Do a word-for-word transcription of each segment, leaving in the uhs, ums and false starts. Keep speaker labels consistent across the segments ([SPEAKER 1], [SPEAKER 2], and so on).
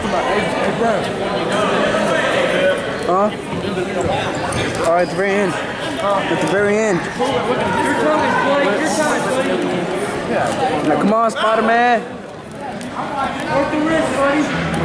[SPEAKER 1] Huh? Oh, at the very end. At the very end.
[SPEAKER 2] Your time is blank. Your time is blank.
[SPEAKER 1] Now, come on, Spider-Man.
[SPEAKER 2] Work the wrist, buddy.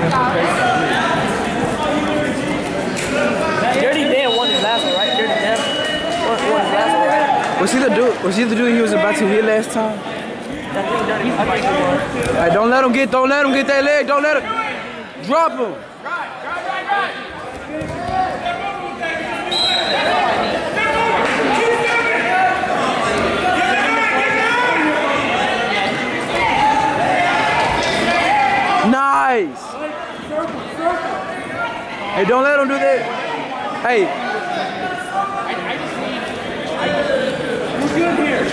[SPEAKER 3] Dirty Dan won his last one, right? Dirty Dan won his last one, right?
[SPEAKER 1] Was he the dude? Was he the dude he was about to hit last time?
[SPEAKER 3] I think Dirty. I think he won.
[SPEAKER 1] Hey, don't let him get. Don't let him get that leg. Don't let him. Drop him. Nice. Hey, don't let him do that. Hey.
[SPEAKER 2] We're good here.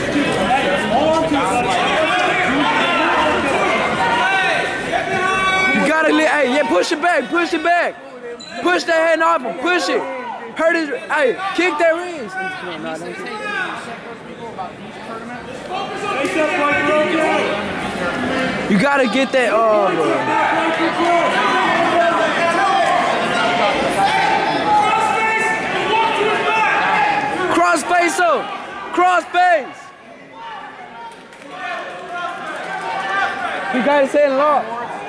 [SPEAKER 1] You gotta let. Hey, yeah, push it back. Push it back. Push that hand off him. Push it. Hurt his. Hey, kick that wrist. You gotta get that. Oh, cross face up. Cross face. You got his head locked.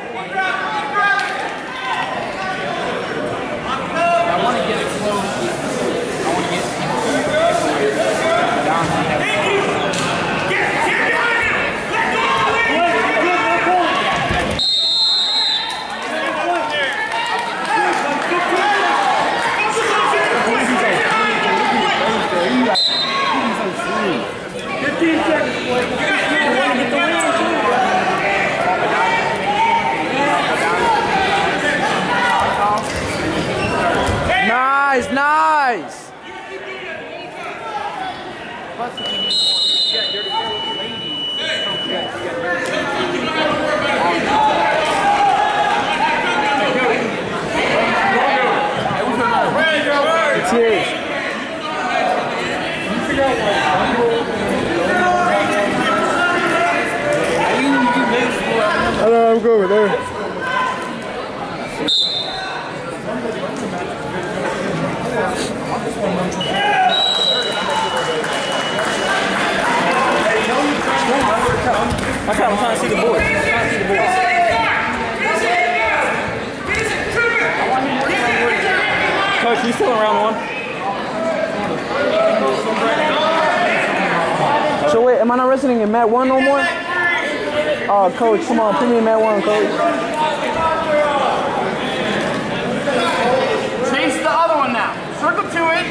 [SPEAKER 4] I want to get it close. I want to get down.
[SPEAKER 2] fifteen seconds, boy. You want to get the win, too.
[SPEAKER 1] Nice, nice. Cheers. Hello, I'm going there.
[SPEAKER 3] I'm trying, I'm trying to see the board. I'm trying to see the board. Coach, you still in round one?
[SPEAKER 1] So wait, am I not wrestling in mat one no more? Oh, coach, come on, put me in mat one, coach.
[SPEAKER 4] Change to the other one now. Circle to it.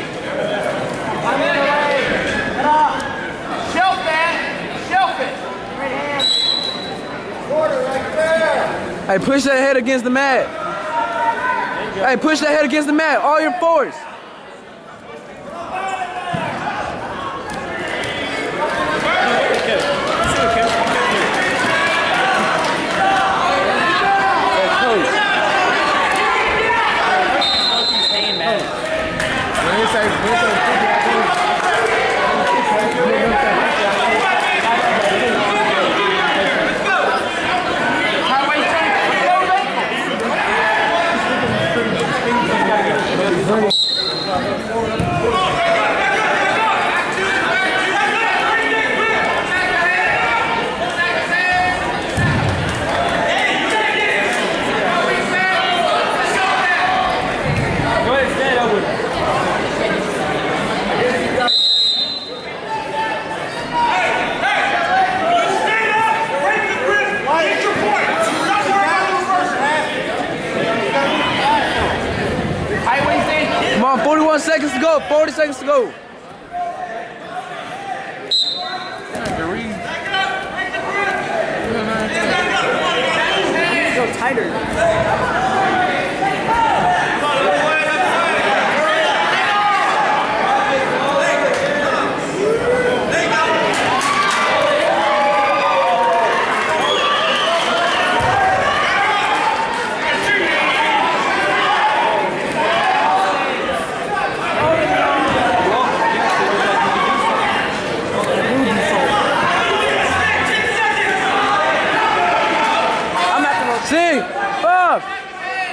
[SPEAKER 4] Shelf that. Shelf it.
[SPEAKER 1] Hey, push that head against the mat. Hey, push that head against the mat. All your force. forty-one seconds to go. forty seconds to go.
[SPEAKER 3] Go tighter.
[SPEAKER 1] Six, five,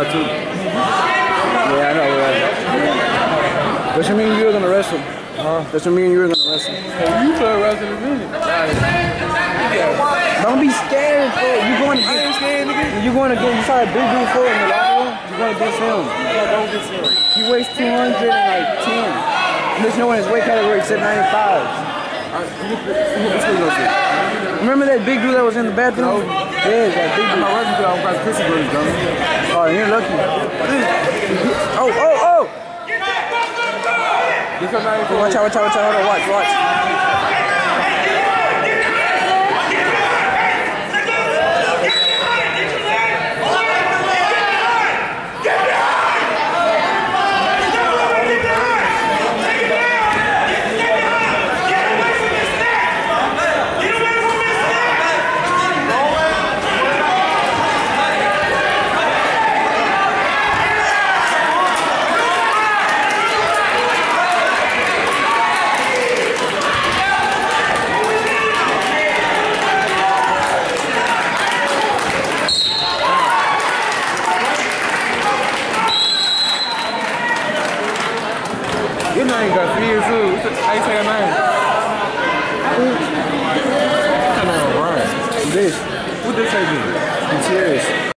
[SPEAKER 1] too. Yeah, I know. Right? Does it mean you were gonna wrestle? Huh? Does it mean you were gonna wrestle?
[SPEAKER 5] Hey, you play wrestling in a minute.
[SPEAKER 1] Don't be scared, bro. You going to
[SPEAKER 5] I
[SPEAKER 1] get?
[SPEAKER 5] ain't scared, nigga.
[SPEAKER 1] You going to get? You saw a big dude for in the locker room. You going to get him?
[SPEAKER 5] Yeah, don't get serious.
[SPEAKER 1] He weighs two hundred and like ten. And there's no one in his weight category except ninety-five. Remember that big dude that was in the bathroom? Yeah, that big dude.
[SPEAKER 5] I'm not working because I'm got Chrissy Brothers, dummy.
[SPEAKER 1] Oh, you're lucky. Oh, oh, oh!
[SPEAKER 5] Because I ain't
[SPEAKER 1] Watch out, watch out, watch out. Hold on, watch, watch.
[SPEAKER 5] Your name got fear too. How you say your name? What's your name, Brian?
[SPEAKER 1] This.
[SPEAKER 5] What they say, dude?
[SPEAKER 1] I'm serious.